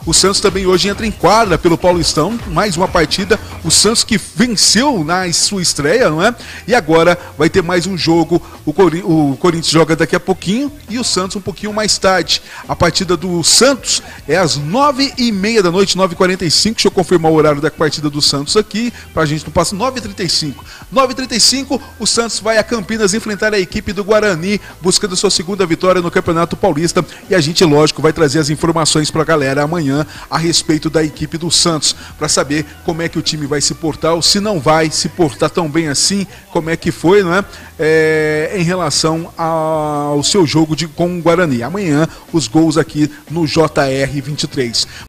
O Santos também hoje entra em quadra pelo Paulistão, mais uma partida, o Santos que venceu na sua estreia, não é? E agora vai ter mais um jogo, o Corinthians joga daqui a pouquinho e o Santos um pouquinho mais tarde. A partida do Santos é às 9h30 da noite, 9h45, deixa eu confirmar o horário da partida do Santos aqui, pra gente não passar, 9h35. 9h35, o Santos vai a Campinas enfrentar a equipe do Guarani, buscando sua segunda vitória no Campeonato Paulista, e a gente, lógico, vai trazer as informações pra galera amanhã a respeito da equipe do Santos, para saber como é que o time vai se portar, ou se não vai se portar tão bem assim, como é que foi, não é? Em relação ao seu jogo com o Guarani. Amanhã, os gols aqui no JR 23.